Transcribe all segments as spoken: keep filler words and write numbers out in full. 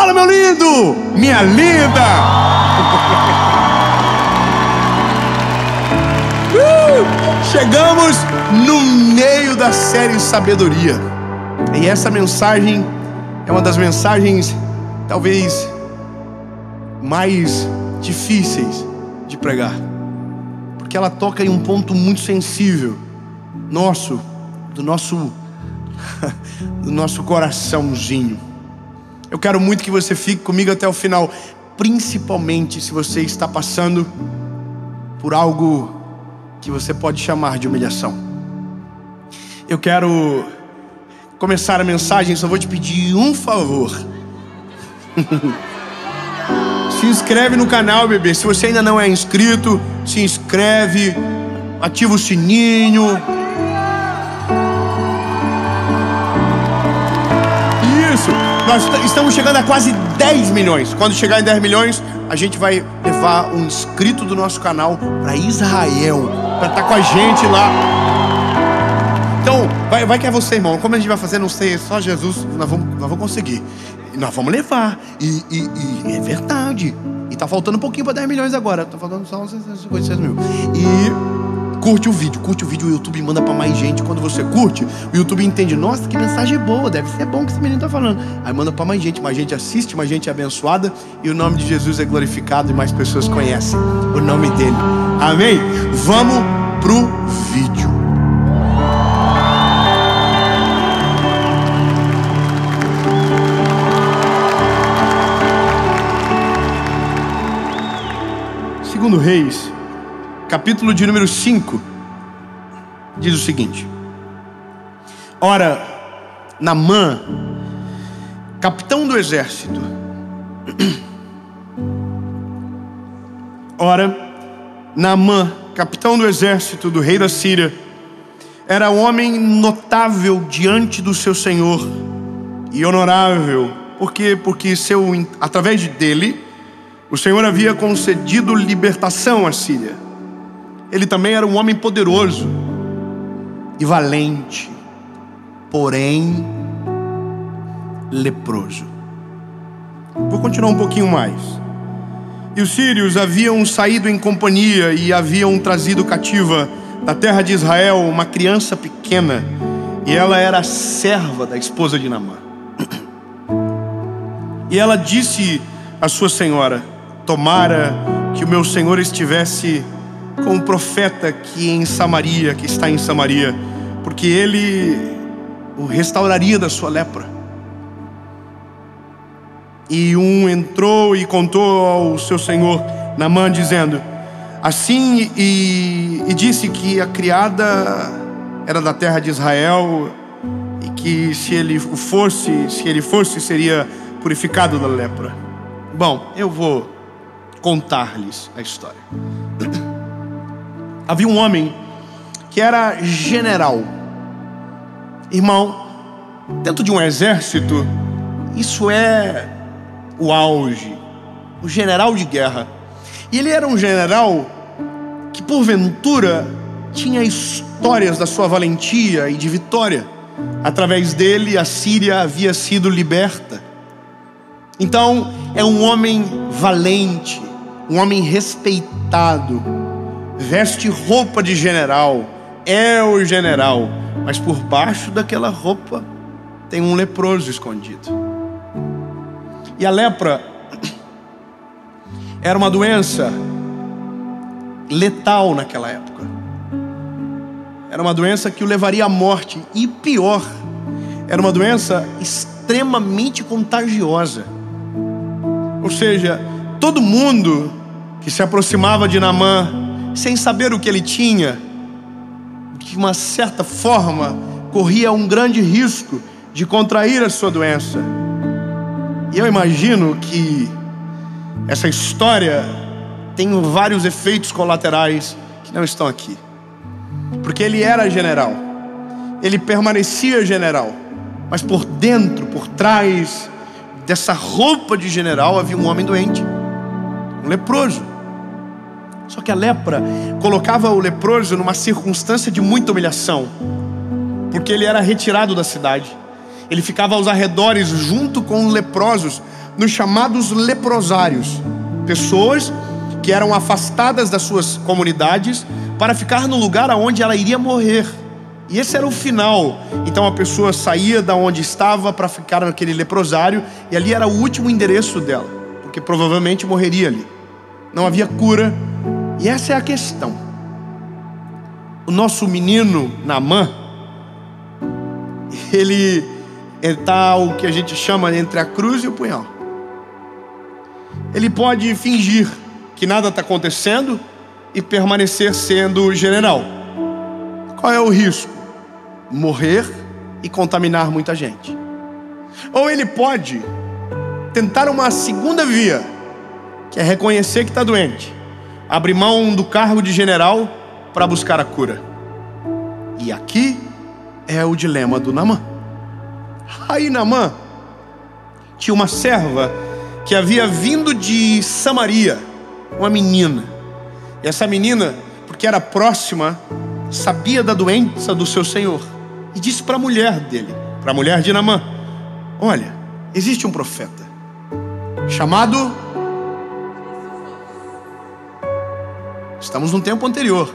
Fala, meu lindo, minha linda. uh, chegamos no meio da série Sabedoria. E essa mensagem é uma das mensagens talvez mais difíceis de pregar, porque ela toca em um ponto muito sensível nosso, do nosso do nosso coraçãozinho. Eu quero muito que você fique comigo até o final, principalmente se você está passando por algo que você pode chamar de humilhação. Eu quero começar a mensagem, só vou te pedir um favor. Se inscreve no canal, bebê. Se você ainda não é inscrito, se inscreve, ativa o sininho. Isso, nós estamos chegando a quase dez milhões. Quando chegar em dez milhões, a gente vai levar um inscrito do nosso canal para Israel, para estar com a gente lá. Então, vai, vai que é você, irmão. Como a gente vai fazer, não sei, só Jesus, nós vamos, nós vamos conseguir. Nós vamos levar. E, e, e é verdade. E tá faltando um pouquinho para dez milhões agora. Tá faltando só uns cinquenta e seis mil. E curte o vídeo. Curte o vídeo, o YouTube manda para mais gente. Quando você curte, o YouTube entende. Nossa, que mensagem boa. Deve ser bom que esse menino tá falando. Aí manda para mais gente. Mais gente assiste, mais gente é abençoada. E o nome de Jesus é glorificado. E mais pessoas conhecem o nome dele. Amém? Vamos pro vídeo. Segundo Reis, capítulo de número cinco, diz o seguinte: ora, Naamã, capitão do exército, ora, Naamã, capitão do exército do rei da Síria, era um homem notável diante do seu senhor e honorável, porque porque seu através dele o Senhor havia concedido libertação à Síria. Ele também era um homem poderoso e valente, porém leproso. Vou continuar um pouquinho mais. E os sírios haviam saído em companhia e haviam trazido cativa da terra de Israel uma criança pequena, e ela era a serva da esposa de Naamã. E ela disse à sua senhora: tomara que o meu senhor estivesse com o profeta que em Samaria, que está em Samaria, porque ele o restauraria da sua lepra. E um entrou e contou ao seu senhor Naamã, dizendo assim, e, e disse que a criada era da terra de Israel, e que se ele fosse, se ele fosse, seria purificado da lepra. Bom, eu vou contar-lhes a história. Havia um homem que era general. Irmão, dentro de um exército, isso é o auge, o general de guerra. E ele era um general que porventura tinha histórias da sua valentia e de vitória. Através dele a Síria havia sido liberta. Então é um homem valente, um homem respeitado, veste roupa de general, é o general, mas por baixo daquela roupa tem um leproso escondido. E a lepra era uma doença letal naquela época. Era uma doença que o levaria à morte, e pior, era uma doença extremamente contagiosa. Ou seja, todo mundo que se aproximava de Naamã, sem saber o que ele tinha, de uma certa forma, corria um grande risco de contrair a sua doença. E eu imagino que essa história tem vários efeitos colaterais que não estão aqui. Porque ele era general, ele permanecia general, mas por dentro, por trás dessa roupa de general havia um homem doente, um leproso. Só que a lepra colocava o leproso numa circunstância de muita humilhação, porque ele era retirado da cidade. Ele ficava aos arredores junto com os leprosos, nos chamados leprosários, pessoas que eram afastadas das suas comunidades para ficar no lugar onde ela iria morrer. E esse era o final. Então a pessoa saía da onde estava para ficar naquele leprosário, e ali era o último endereço dela, porque provavelmente morreria ali. Não havia cura. E essa é a questão. O nosso menino Naamã, ele está o que a gente chama entre a cruz e o punhal. Ele pode fingir que nada está acontecendo e permanecer sendo general. Qual é o risco? Morrer e contaminar muita gente. Ou ele pode tentar uma segunda via, que é reconhecer que está doente, abrir mão do cargo de general para buscar a cura. E aqui é o dilema do Naamã. Aí Naamã tinha uma serva que havia vindo de Samaria, uma menina. E essa menina, porque era próxima, sabia da doença do seu senhor, e disse para a mulher dele, para a mulher de Naamã: olha, existe um profeta chamado... Estamos num tempo anterior.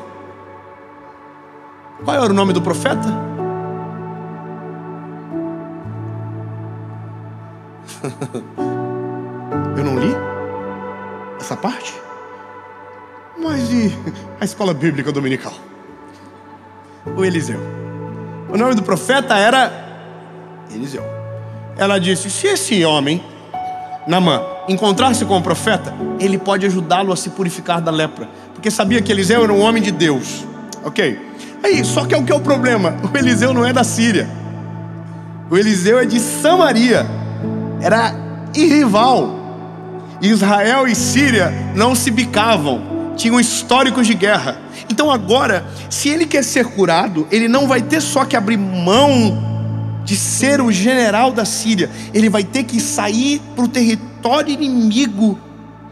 Qual era o nome do profeta? Eu não li essa parte. Mas e a escola bíblica dominical? O Eliseu. O nome do profeta era Eliseu. Ela disse: se esse homem, Naamã, encontrar-se com o profeta, ele pode ajudá-lo a se purificar da lepra, porque sabia que Eliseu era um homem de Deus. Ok. Aí, só que é o que é o problema? O Eliseu não é da Síria. O Eliseu é de Samaria. Era irrival. Israel e Síria não se bicavam, tinham históricos de guerra. Então agora, se ele quer ser curado, ele não vai ter só que abrir mão de ser o general da Síria, ele vai ter que sair para o território inimigo.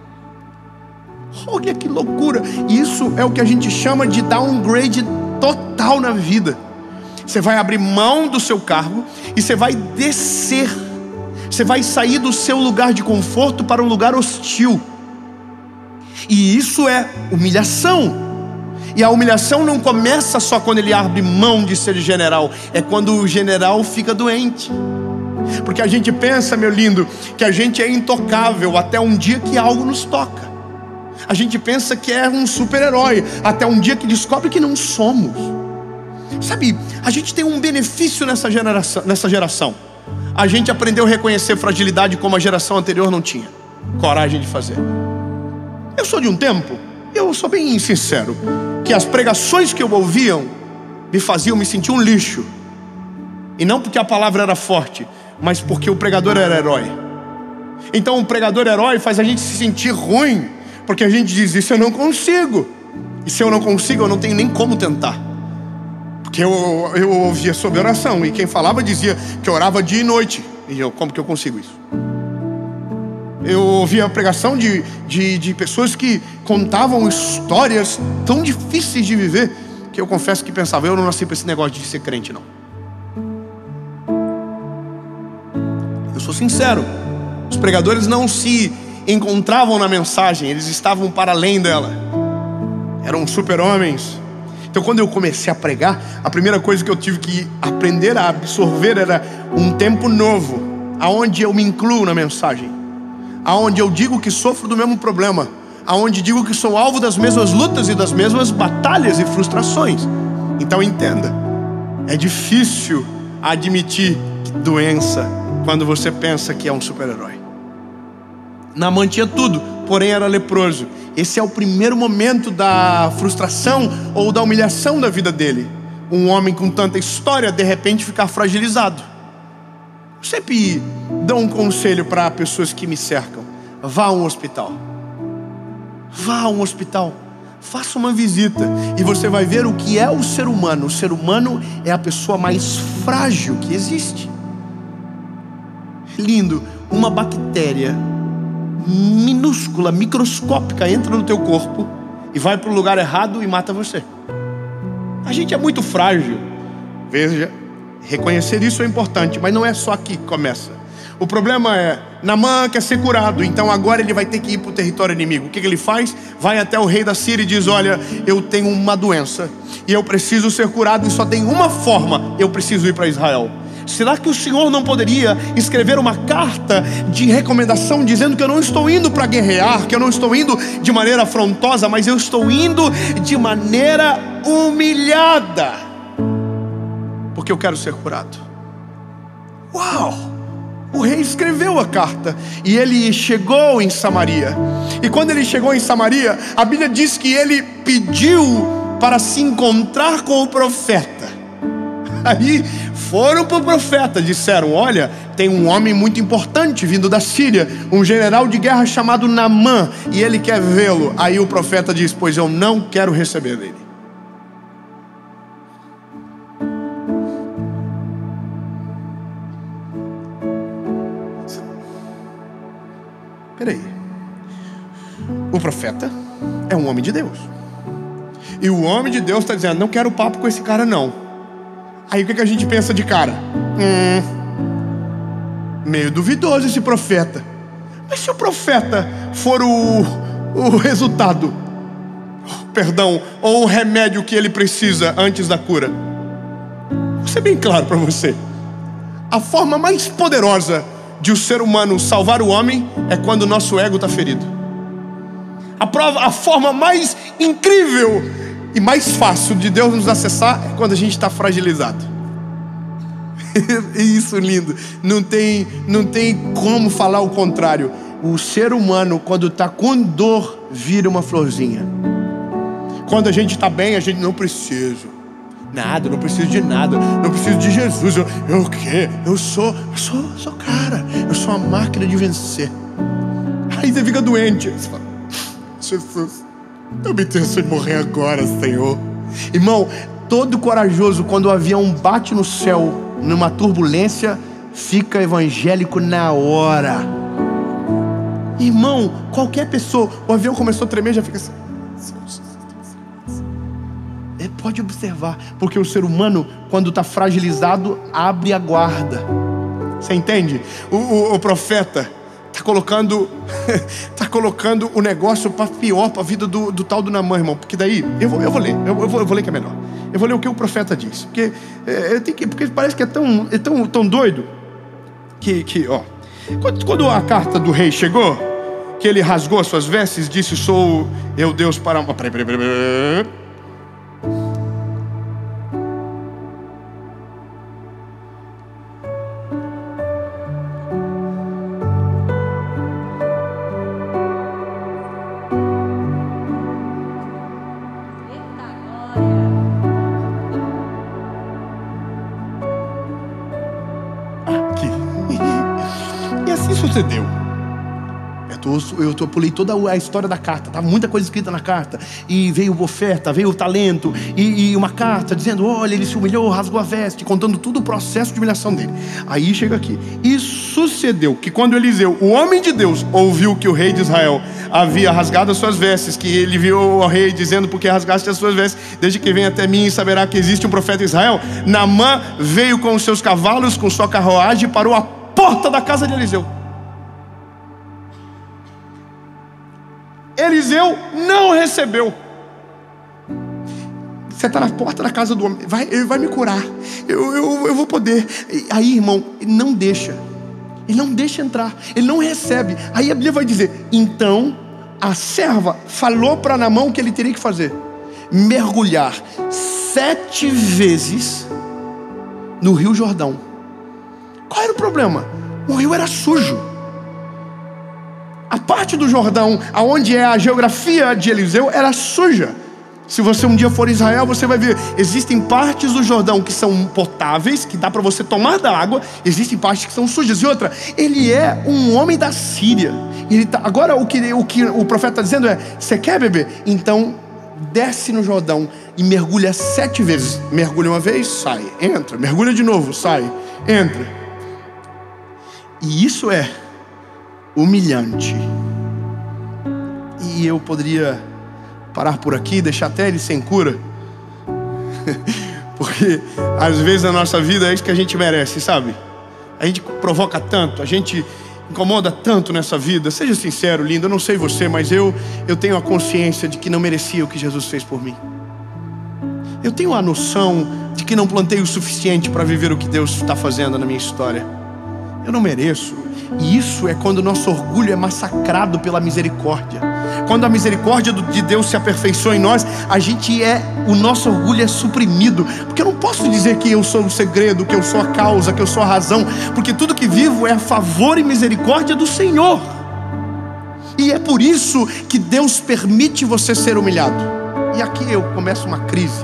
Olha que loucura. Isso é o que a gente chama de downgrade total na vida. Você vai abrir mão do seu cargo e você vai descer. Você vai sair do seu lugar de conforto para um lugar hostil. E isso é humilhação. E a humilhação não começa só quando ele abre mão de ser general. É quando o general fica doente. Porque a gente pensa, meu lindo, que a gente é intocável até um dia que algo nos toca. A gente pensa que é um super-herói até um dia que descobre que não somos. Sabe, a gente tem um benefício nessa geração, nessa geração. A gente aprendeu a reconhecer fragilidade como a geração anterior não tinha coragem de fazer. Eu sou de um tempo, eu sou bem sincero, que as pregações que eu ouvia me faziam me sentir um lixo. E não porque a palavra era forte, mas porque o pregador era herói. Então o pregador herói faz a gente se sentir ruim, porque a gente diz: isso eu não consigo. E se eu não consigo, eu não tenho nem como tentar. Porque eu, eu ouvia sobre oração, e quem falava dizia que orava dia e noite. E eu, como que eu consigo isso? Eu ouvia a pregação de, de, de pessoas que contavam histórias tão difíceis de viver, que eu confesso que pensava: eu não nasci para esse negócio de ser crente, não. Eu sou sincero, os pregadores não se encontravam na mensagem, eles estavam para além dela. Eram super-homens. Então quando eu comecei a pregar, a primeira coisa que eu tive que aprender a absorver era um tempo novo, aonde eu me incluo na mensagem, aonde eu digo que sofro do mesmo problema, aonde digo que sou alvo das mesmas lutas e das mesmas batalhas e frustrações. Então entenda, é difícil admitir doença quando você pensa que é um super-herói. Naamã tinha tudo, porém era leproso. Esse é o primeiro momento da frustração ou da humilhação da vida dele. Um homem com tanta história, de repente ficar fragilizado. Eu sempre dou um conselho para pessoas que me cercam: vá a um hospital. Vá a um hospital. Faça uma visita e você vai ver o que é o ser humano. O ser humano é a pessoa mais frágil que existe. Lindo, uma bactéria minúscula, microscópica entra no teu corpo e vai para o lugar errado e mata você. A gente é muito frágil. Veja, reconhecer isso é importante, mas não é só aqui que começa. O problema é, Naamã quer ser curado, então agora ele vai ter que ir para o território inimigo. O que, que ele faz? Vai até o rei da Síria e diz: olha, eu tenho uma doença e eu preciso ser curado, e só tem uma forma, eu preciso ir para Israel. Será que o Senhor não poderia escrever uma carta de recomendação dizendo que eu não estou indo para guerrear, que eu não estou indo de maneira afrontosa, mas eu estou indo de maneira humilhada, porque eu quero ser curado? Uau! O rei escreveu a carta e ele chegou em Samaria. E quando ele chegou em Samaria, a Bíblia diz que ele pediu para se encontrar com o profeta. Aí foram para o profeta, disseram: olha, tem um homem muito importante vindo da Síria, um general de guerra chamado Naamã, e ele quer vê-lo. Aí o profeta diz: pois eu não quero receber dele. Peraí, o profeta é um homem de Deus, e o homem de Deus está dizendo: não quero papo com esse cara não. Aí o que, que a gente pensa de cara? Hum, meio duvidoso esse profeta. Mas se o profeta for o, o resultado, perdão, ou o remédio que ele precisa antes da cura? Vou ser bem claro para você: a forma mais poderosa de o ser humano salvar o homem é quando o nosso ego está ferido. A prova, a forma mais incrível e mais fácil de Deus nos acessar é quando a gente está fragilizado. Isso lindo, não tem, não tem como falar o contrário. O ser humano, quando está com dor, vira uma florzinha. Quando a gente está bem, a gente não precisa nada, não preciso de nada, não preciso de Jesus. Eu, eu o quê? Eu sou, eu sou, sou cara, eu sou uma máquina de vencer. Aí você fica doente. Você fala: Jesus, eu me intenção de morrer agora, Senhor. Irmão, todo corajoso, quando o avião bate no céu, numa turbulência, fica evangélico na hora. Irmão, qualquer pessoa, o avião começou a tremer, já fica assim. Pode observar, porque o ser humano, quando está fragilizado, abre a guarda. Você entende? O, o, o profeta está colocando está colocando o negócio para pior, para a vida do, do tal do Naamã, irmão. Porque daí, eu vou, eu vou ler, eu, eu, vou, eu vou ler que é melhor. Eu vou ler o que o profeta diz, porque, é, eu tenho que, porque parece que é tão, é tão, tão doido que, que ó, quando, quando a carta do rei chegou, que ele rasgou as suas vestes, disse: sou eu Deus para... Peraí, peraí, peraí, peraí. Sucedeu. Eu, tô, eu tô, pulei toda a história da carta, tá muita coisa escrita na carta. E veio oferta, veio o talento, e, e uma carta dizendo: olha, ele se humilhou, rasgou a veste, contando todo o processo de humilhação dele. Aí chega aqui: e sucedeu que quando Eliseu, o homem de Deus, ouviu que o rei de Israel havia rasgado as suas vestes, que ele viu o rei dizendo: porque rasgaste as suas vestes, desde que vem até mim e saberá que existe um profeta em Israel. Naamã veio com os seus cavalos, com sua carruagem, e parou à porta da casa de Eliseu. Eliseu não recebeu. Você está na porta da casa do homem, vai, ele vai me curar, eu, eu, eu vou poder. Aí, irmão, ele não deixa, ele não deixa entrar, ele não recebe. Aí a Bíblia vai dizer: então a serva falou para Naamã o que ele teria que fazer: mergulhar sete vezes no Rio Jordão. Qual era o problema? O rio era sujo. A parte do Jordão, aonde é a geografia de Eliseu, era suja. Se você um dia for a Israel, você vai ver, existem partes do Jordão que são potáveis, que dá para você tomar da água. Existem partes que são sujas. E outra, ele é um homem da Síria. Ele tá, agora o que, o que o profeta está dizendo é: você quer beber? Então desce no Jordão e mergulha sete vezes. Mergulha uma vez, sai, entra. Mergulha de novo, sai, entra. E isso é humilhante. E eu poderia parar por aqui, deixar até ele sem cura, porque às vezes na nossa vida é isso que a gente merece, sabe? A gente provoca tanto, a gente incomoda tanto nessa vida. Seja sincero, lindo, eu não sei você, mas eu, eu tenho a consciência de que não merecia o que Jesus fez por mim. Eu tenho a noção de que não plantei o suficiente para viver o que Deus está fazendo na minha história. Eu não mereço. E isso é quando o nosso orgulho é massacrado pela misericórdia. Quando a misericórdia de Deus se aperfeiçoa em nós, a gente é, o nosso orgulho é suprimido. Porque eu não posso dizer que eu sou o segredo, que eu sou a causa, que eu sou a razão, porque tudo que vivo é a favor e misericórdia do Senhor. E é por isso que Deus permite você ser humilhado. E aqui eu começo uma crise.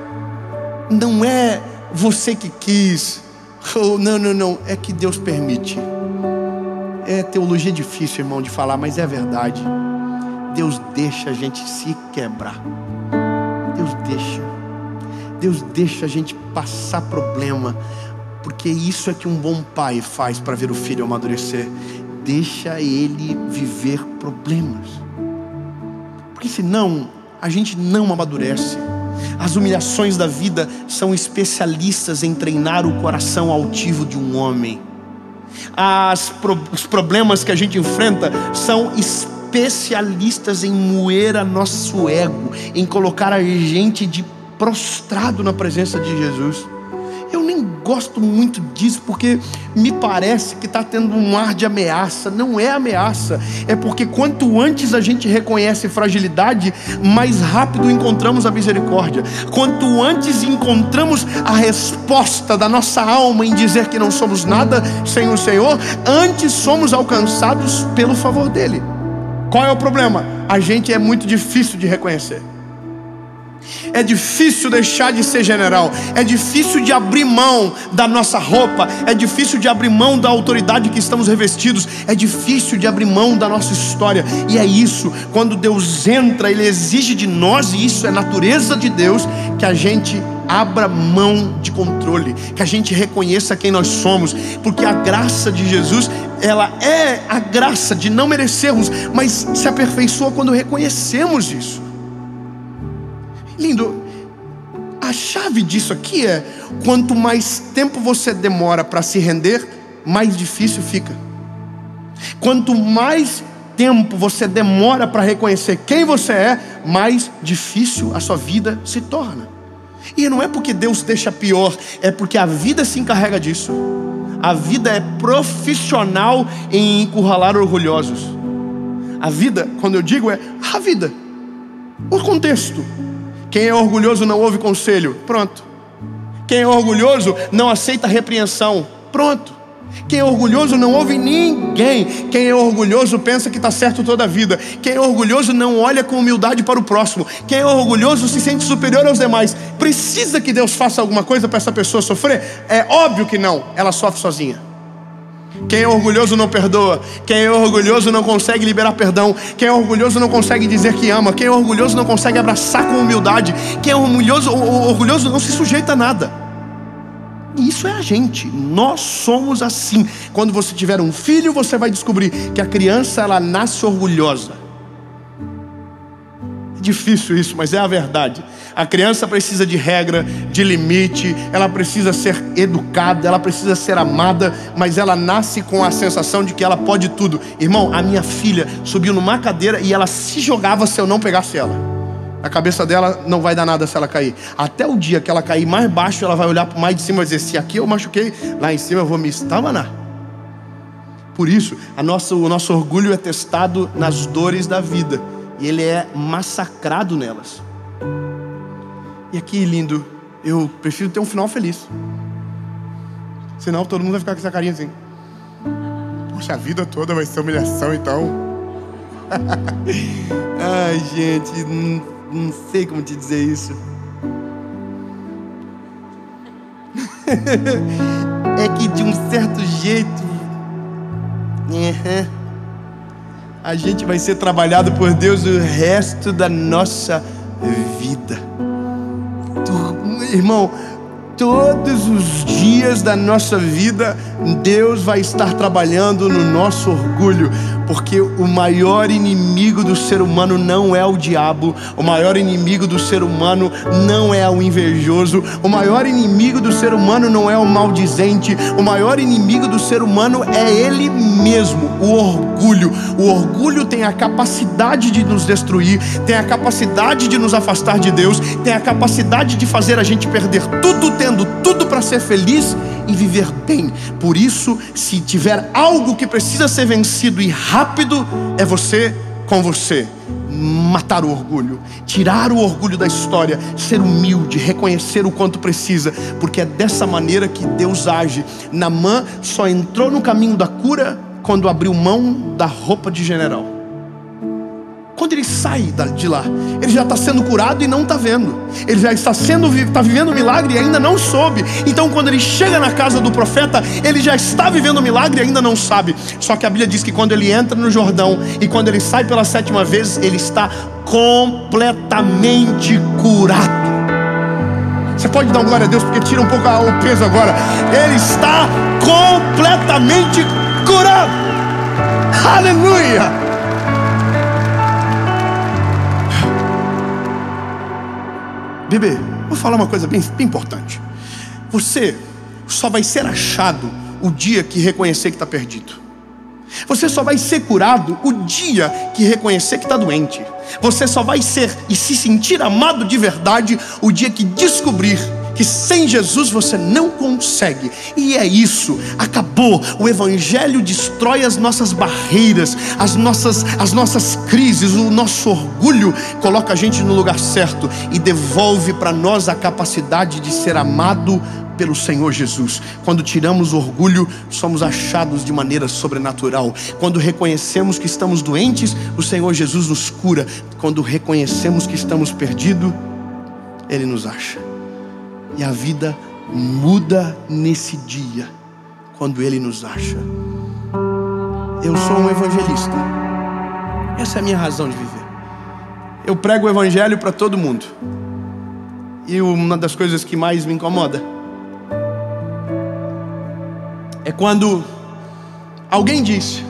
Não é você que quis, oh, não, não, não, é que Deus permite. É teologia difícil, irmão, de falar, mas é verdade. Deus deixa a gente se quebrar. Deus deixa. Deus deixa a gente passar problema, porque isso é que um bom pai faz para ver o filho amadurecer. Deixa ele viver problemas, porque senão a gente não amadurece. As humilhações da vida são especialistas em treinar o coração altivo de um homem. As, os problemas que a gente enfrenta são especialistas em moer a nosso ego, em colocar a gente de prostrado na presença de Jesus. Eu nem gosto muito disso, porque me parece que está tendo um ar de ameaça. Não é ameaça, é porque quanto antes a gente reconhece fragilidade, mais rápido encontramos a misericórdia. Quanto antes encontramos a resposta da nossa alma em dizer que não somos nada sem o Senhor, antes somos alcançados pelo favor dele. Qual é o problema? A gente é muito difícil de reconhecer. É difícil deixar de ser general. É difícil de abrir mão da nossa roupa. É difícil de abrir mão da autoridade que estamos revestidos. É difícil de abrir mão da nossa história. E é isso, quando Deus entra, Ele exige de nós, e isso é natureza de Deus, que a gente abra mão de controle, que a gente reconheça quem nós somos. Porque a graça de Jesus, ela é a graça de não merecermos, mas se aperfeiçoa quando reconhecemos isso. Lindo, a chave disso aqui é: quanto mais tempo você demora para se render, mais difícil fica. Quanto mais tempo você demora para reconhecer quem você é, mais difícil a sua vida se torna. E não é porque Deus deixa pior, é porque a vida se encarrega disso. A vida é profissional em encurralar orgulhosos. A vida, quando eu digo, é a vida, o contexto. Quem é orgulhoso não ouve conselho. Pronto. Quem é orgulhoso não aceita repreensão. Pronto. Quem é orgulhoso não ouve ninguém. Quem é orgulhoso pensa que está certo toda a vida. Quem é orgulhoso não olha com humildade para o próximo. Quem é orgulhoso se sente superior aos demais. Precisa que Deus faça alguma coisa para essa pessoa sofrer? É óbvio que não. Ela sofre sozinha. Quem é orgulhoso não perdoa. Quem é orgulhoso não consegue liberar perdão. Quem é orgulhoso não consegue dizer que ama. Quem é orgulhoso não consegue abraçar com humildade. Quem é orgulhoso, orgulhoso não se sujeita a nada. E isso é a gente. Nós somos assim. Quando você tiver um filho, você vai descobrir que a criança, ela nasce orgulhosa. É difícil isso, mas é a verdade. A criança precisa de regra, de limite. Ela precisa ser educada, ela precisa ser amada, mas ela nasce com a sensação de que ela pode tudo. Irmão, a minha filha subiu numa cadeira e ela se jogava se eu não pegasse ela. A cabeça dela não vai dar nada se ela cair. Até o dia que ela cair mais baixo, ela vai olhar para mais de cima e dizer: se aqui eu machuquei, lá em cima eu vou me estamanar. Por isso, a nossa, o nosso orgulho é testado nas dores da vida, e ele é massacrado nelas. E aqui, lindo, eu prefiro ter um final feliz. Senão todo mundo vai ficar com essa carinha assim: poxa, a vida toda vai ser humilhação então. Ai, gente, não, não sei como te dizer isso. É que de um certo jeito, uhum, a gente vai ser trabalhado por Deus o resto da nossa vida. Irmão, todos os dias da nossa vida, Deus vai estar trabalhando no nosso orgulho. Porque o maior inimigo do ser humano não é o diabo. O maior inimigo do ser humano não é o invejoso. O maior inimigo do ser humano não é o maldizente. O maior inimigo do ser humano é ele mesmo, o orgulho. O orgulho tem a capacidade de nos destruir, tem a capacidade de nos afastar de Deus, tem a capacidade de fazer a gente perder tudo, tendo tudo para ser feliz e viver bem. Por isso, se tiver algo que precisa ser vencido e rápido, é você com você. Matar o orgulho, tirar o orgulho da história, ser humilde, reconhecer o quanto precisa, porque é dessa maneira que Deus age. Naamã só entrou no caminho da cura quando abriu mão da roupa de general. Quando ele sai de lá, ele já está sendo curado e não está vendo. Ele já está sendo, está vivendo o milagre e ainda não soube. Então quando ele chega na casa do profeta, ele já está vivendo o milagre e ainda não sabe. Só que a Bíblia diz que quando ele entra no Jordão e quando ele sai pela sétima vez, ele está completamente curado. Você pode dar uma glória a Deus, porque tira um pouco o peso agora. Ele está completamente curado. Aleluia! Bebê, vou falar uma coisa bem, bem importante. Você só vai ser achado o dia que reconhecer que está perdido. Você só vai ser curado o dia que reconhecer que está doente. Você só vai ser e se sentir amado de verdade o dia que descobrir que sem Jesus você não consegue. E é isso, acabou. O Evangelho destrói as nossas barreiras, as nossas, as nossas crises, o nosso orgulho, coloca a gente no lugar certo e devolve para nós a capacidade de ser amado pelo Senhor Jesus. Quando tiramos o orgulho, somos achados de maneira sobrenatural. Quando reconhecemos que estamos doentes, o Senhor Jesus nos cura. Quando reconhecemos que estamos perdidos, Ele nos acha. E a vida muda nesse dia, quando Ele nos acha. Eu sou um evangelista. Essa é a minha razão de viver. Eu prego o Evangelho para todo mundo. E uma das coisas que mais me incomoda é quando alguém diz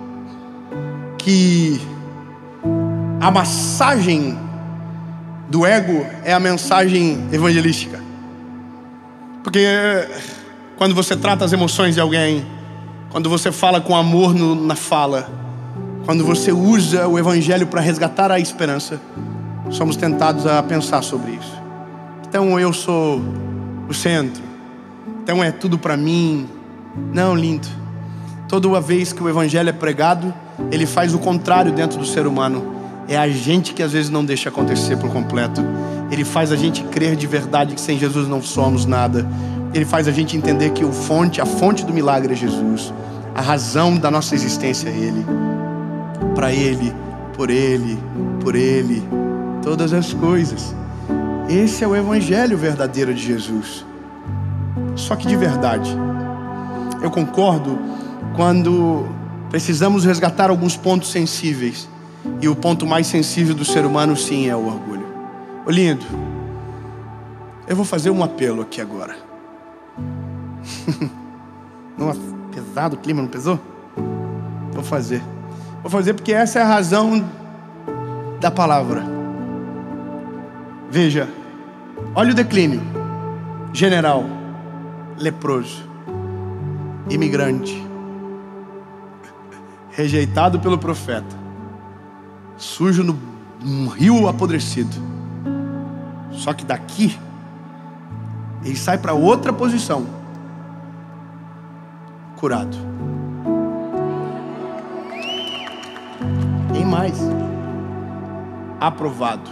que a massagem do ego é a mensagem evangelística. Porque quando você trata as emoções de alguém, quando você fala com amor no, na fala, quando você usa o Evangelho para resgatar a esperança, somos tentados a pensar sobre isso. Então eu sou o centro, então é tudo para mim. Não, lindo. Toda vez que o Evangelho é pregado, ele faz o contrário dentro do ser humano. É a gente que às vezes não deixa acontecer por completo. Ele faz a gente crer de verdade que sem Jesus não somos nada. Ele faz a gente entender que o fonte, a fonte do milagre é Jesus. A razão da nossa existência é Ele. Para Ele, por Ele, por Ele, todas as coisas. Esse é o Evangelho verdadeiro de Jesus. Só que de verdade, eu concordo quando precisamos resgatar alguns pontos sensíveis. E o ponto mais sensível do ser humano, sim, é o orgulho. Ô lindo, eu vou fazer um apelo aqui agora. Não é pesado o clima, não pesou? Vou fazer. Vou fazer porque essa é a razão da palavra. Veja, olha o declínio. General, leproso, imigrante, rejeitado pelo profeta, sujo no um rio apodrecido. Só que daqui ele sai para outra posição, curado. Tem mais, aprovado,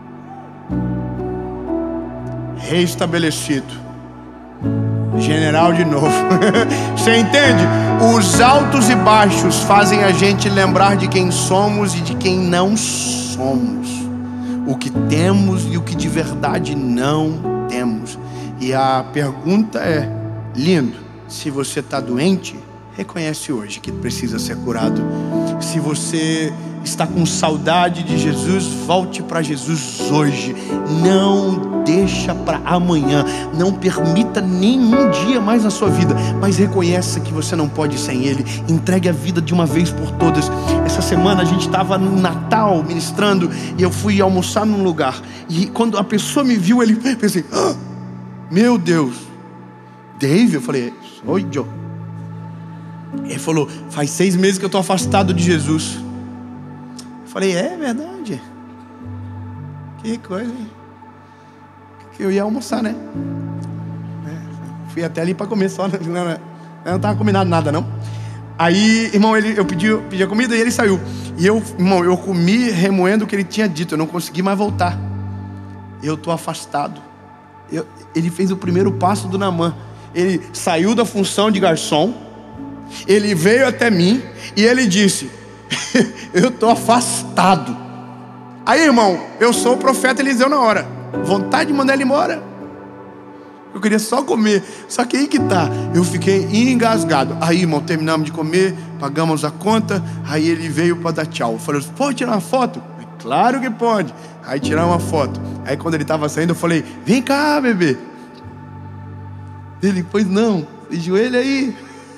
reestabelecido, general de novo. Você entende? Os altos e baixos fazem a gente lembrar de quem somos e de quem não somos, o que temos e o que de verdade não temos. E a pergunta é, lindo, se você está doente, reconhece hoje que precisa ser curado. Se você está com saudade de Jesus, volte para Jesus hoje. Não deixa para amanhã. Não permita nenhum dia mais na sua vida, mas reconheça que você não pode sem Ele. Entregue a vida de uma vez por todas. Essa semana a gente estava no Natal ministrando e eu fui almoçar num lugar, e quando a pessoa me viu, ele pensei, ah, meu Deus, Dave? Eu falei, sou eu. Ele falou, faz seis meses que eu estou afastado de Jesus. Eu falei, é verdade? Que coisa, hein? Que eu ia almoçar, né? É, fui até ali para comer só, não, não, não estava combinado nada, não. Aí, irmão, ele, eu pedi, pedi a comida e ele saiu. E eu, irmão, eu comi remoendo o que ele tinha dito. Eu não consegui mais voltar. Eu estou afastado. Eu, ele fez o primeiro passo do Naamã. Ele saiu da função de garçom. Ele veio até mim e ele disse, eu estou afastado. Aí, irmão, eu sou o profeta Eliseu na hora. Vontade de mandar ele embora. Eu queria só comer. Só que aí que tá, eu fiquei engasgado. Aí, irmão, terminamos de comer, pagamos a conta. Aí ele veio para dar tchau. Eu falei, pode tirar uma foto? Claro que pode. Aí tirar uma foto. Aí quando ele estava saindo, eu falei, vem cá, bebê. Ele, pois não, ajoelha aí.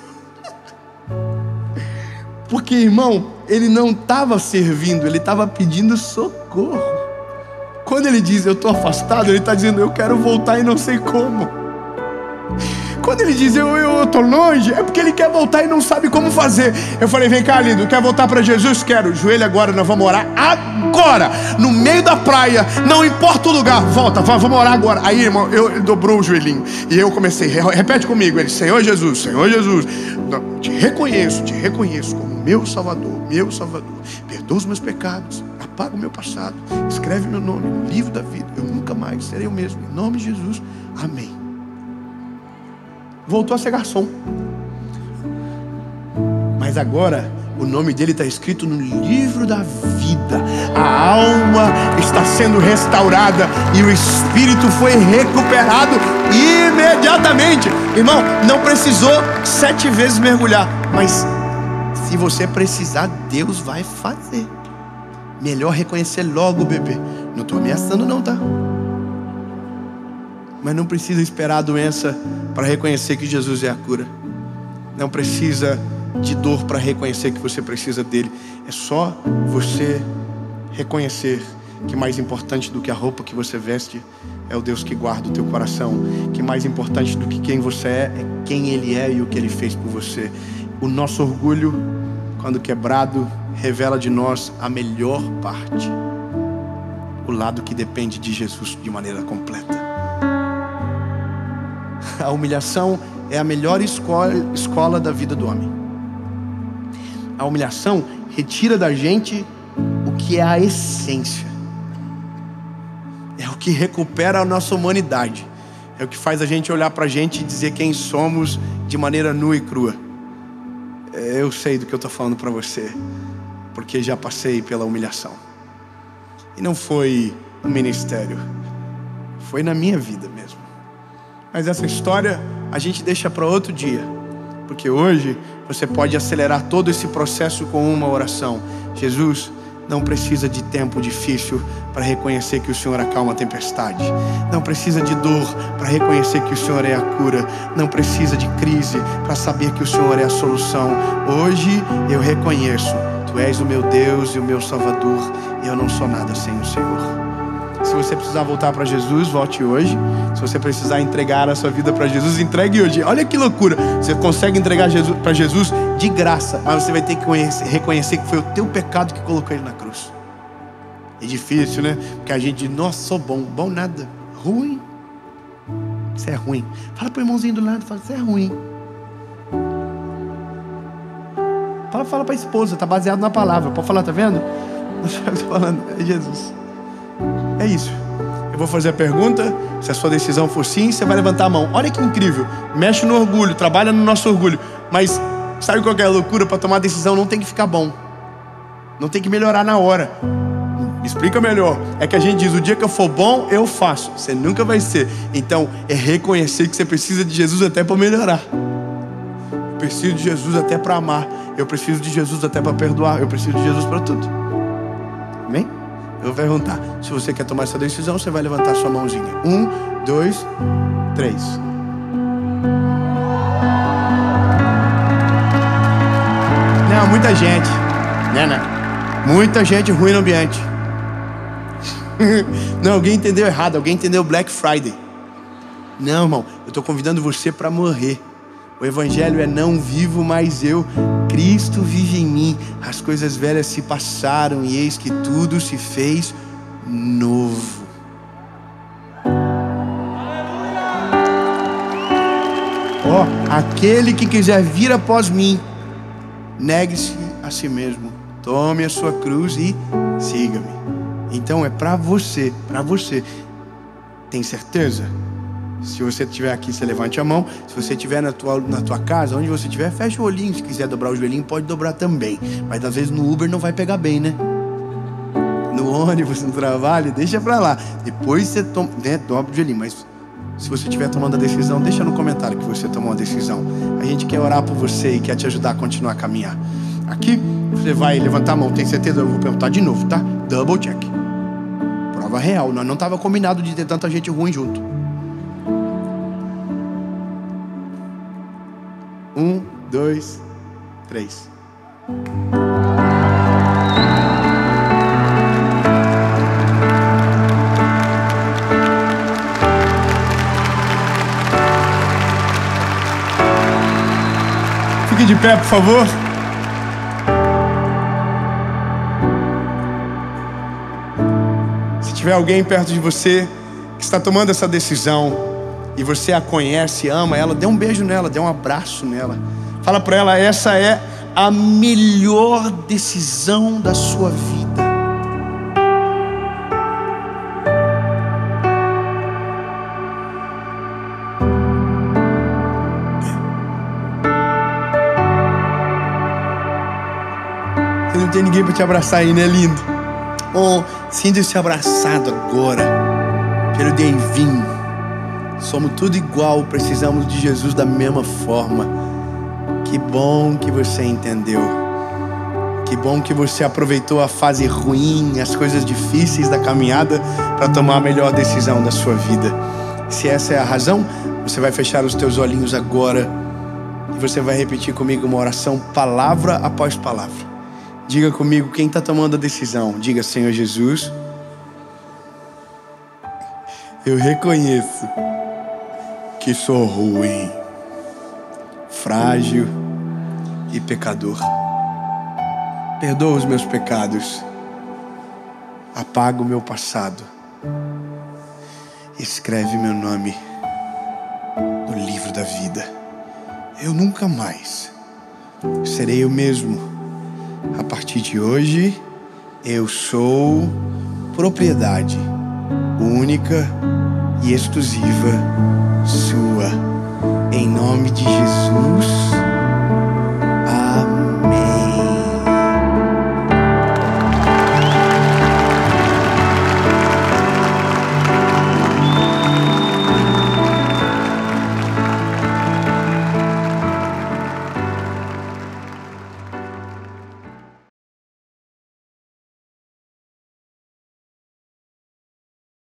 Porque, irmão, ele não estava servindo, ele estava pedindo socorro. Quando ele diz, eu estou afastado, ele está dizendo, eu quero voltar e não sei como. Quando ele diz, eu estou longe, é porque ele quer voltar e não sabe como fazer. Eu falei, vem cá, lindo, quer voltar para Jesus? Quero. Joelho agora, nós vamos orar agora, no meio da praia, não importa o lugar. Volta, vamos orar agora. Aí, irmão, eu, ele dobrou o joelhinho e eu comecei, repete comigo. Ele, Senhor Jesus, Senhor Jesus, te reconheço, te reconheço como meu Salvador, meu Salvador. Perdoa os meus pecados, apaga o meu passado, escreve meu nome no livro da vida. Eu nunca mais serei o mesmo. Em nome de Jesus, amém. Voltou a ser garçom. Mas agora o nome dele está escrito no livro da vida. A alma está sendo restaurada e o espírito foi recuperado imediatamente. Irmão, não precisou sete vezes mergulhar, mas se você precisar, Deus vai fazer. Melhor reconhecer logo, bebê. Não estou ameaçando não, tá? Mas não precisa esperar a doença para reconhecer que Jesus é a cura. Não precisa de dor para reconhecer que você precisa dele. É só você reconhecer que mais importante do que a roupa que você veste é o Deus que guarda o teu coração. Que mais importante do que quem você é, é quem ele é e o que ele fez por você. O nosso orgulho, quando quebrado, revela de nós a melhor parte. O lado que depende de Jesus de maneira completa. A humilhação é a melhor escola, escola da vida do homem. A humilhação retira da gente o que é a essência. É o que recupera a nossa humanidade. É o que faz a gente olhar pra gente e dizer quem somos de maneira nua e crua. Eu sei do que eu estou falando para você, porque já passei pela humilhação. E não foi no ministério, foi na minha vida mesmo. Mas essa história a gente deixa para outro dia, porque hoje você pode acelerar todo esse processo com uma oração. Jesus, não precisa de tempo difícil para reconhecer que o Senhor acalma a tempestade. Não precisa de dor para reconhecer que o Senhor é a cura. Não precisa de crise para saber que o Senhor é a solução. Hoje eu reconheço, Tu és o meu Deus e o meu Salvador, e eu não sou nada sem o Senhor. Se você precisar voltar para Jesus, volte hoje. Se você precisar entregar a sua vida para Jesus, entregue hoje. Olha que loucura, você consegue entregar Jesus, para Jesus de graça, mas você vai ter que conhecer, reconhecer que foi o teu pecado que colocou Ele na cruz. É difícil, né? Porque a gente diz, nossa, sou bom. Bom nada, ruim. Isso é ruim. Fala para o irmãozinho do lado, fala, isso é ruim. Fala, fala para a esposa, está baseado na palavra. Pode falar, tá vendo? Não sei o que eu estou falando, é Jesus. É isso. Eu vou fazer a pergunta. Se a sua decisão for sim, você vai levantar a mão. Olha que incrível. Mexe no orgulho, trabalha no nosso orgulho. Mas sabe qual que é a loucura? Para tomar decisão não tem que ficar bom. Não tem que melhorar na hora. Explica melhor. É que a gente diz, o dia que eu for bom, eu faço. Você nunca vai ser. Então, é reconhecer que você precisa de Jesus até para melhorar. Eu preciso de Jesus até para amar. Eu preciso de Jesus até para perdoar. Eu preciso de Jesus para tudo. Amém? Eu vou perguntar. Se você quer tomar essa decisão, você vai levantar sua mãozinha. Um, dois, três. Não, muita gente. Não, não. Muita gente ruim no ambiente. Não, alguém entendeu errado. Alguém entendeu Black Friday. Não, irmão. Eu estou convidando você para morrer. O evangelho é não vivo mais eu, Cristo vive em mim. As coisas velhas se passaram e eis que tudo se fez novo. Ó, oh, aquele que quiser vir após mim, negue-se a si mesmo, tome a sua cruz e siga-me. Então é para você, para você. Tem certeza? Se você estiver aqui, você levante a mão. Se você estiver na tua, na tua casa, onde você estiver, fecha o olhinho. Se quiser dobrar o joelhinho, pode dobrar também. Mas às vezes no Uber não vai pegar bem, né? No ônibus, no trabalho, deixa pra lá. Depois você toma, né, dobra o joelhinho. Mas se você estiver tomando a decisão, deixa no comentário que você tomou a decisão. A gente quer orar por você e quer te ajudar a continuar a caminhar. Aqui, você vai levantar a mão. Tem certeza? Eu vou perguntar de novo, tá? Double check. Prova real. Nós não estava combinado de ter tanta gente ruim junto. Um, dois, três. Fique de pé, por favor. Se tiver alguém perto de você que está tomando essa decisão e você a conhece, ama ela, dê um beijo nela, dê um abraço nela. Fala para ela, essa é a melhor decisão da sua vida. Você não tem ninguém para te abraçar aí, né, lindo? Oh, sinta-se abraçado agora pelo Devinho. Somos tudo igual, precisamos de Jesus da mesma forma. Que bom que você entendeu. Que bom que você aproveitou a fase ruim, as coisas difíceis da caminhada para tomar a melhor decisão da sua vida. Se essa é a razão, você vai fechar os teus olhinhos agora e você vai repetir comigo uma oração, palavra após palavra. Diga comigo quem está tomando a decisão. Diga, Senhor Jesus, eu reconheço que sou ruim, frágil e pecador. Perdoa os meus pecados, apaga o meu passado, escreve meu nome no livro da vida. Eu nunca mais serei o mesmo. A partir de hoje, eu sou propriedade única e exclusiva sua. Em nome de Jesus.